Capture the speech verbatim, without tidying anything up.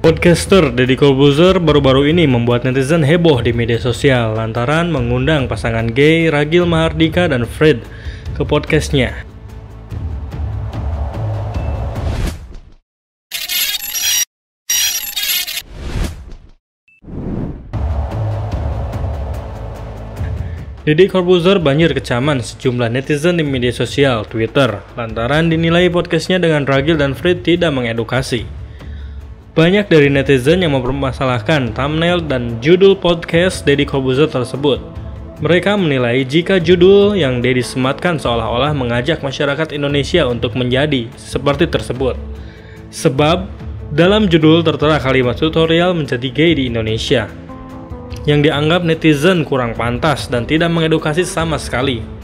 Podcaster Deddy Corbuzier baru-baru ini membuat netizen heboh di media sosial lantaran mengundang pasangan gay Ragil Mahardika dan Fred ke podcastnya. Deddy Corbuzier banjir kecaman sejumlah netizen di media sosial Twitter lantaran dinilai podcastnya dengan Ragil dan Fred tidak mengedukasi. Banyak dari netizen yang mempermasalahkan thumbnail dan judul podcast Deddy Corbuzier tersebut. Mereka menilai jika judul yang Deddy sematkan seolah-olah mengajak masyarakat Indonesia untuk menjadi seperti tersebut. Sebab dalam judul tertera kalimat tutorial menjadi gay di Indonesia, yang dianggap netizen kurang pantas dan tidak mengedukasi sama sekali.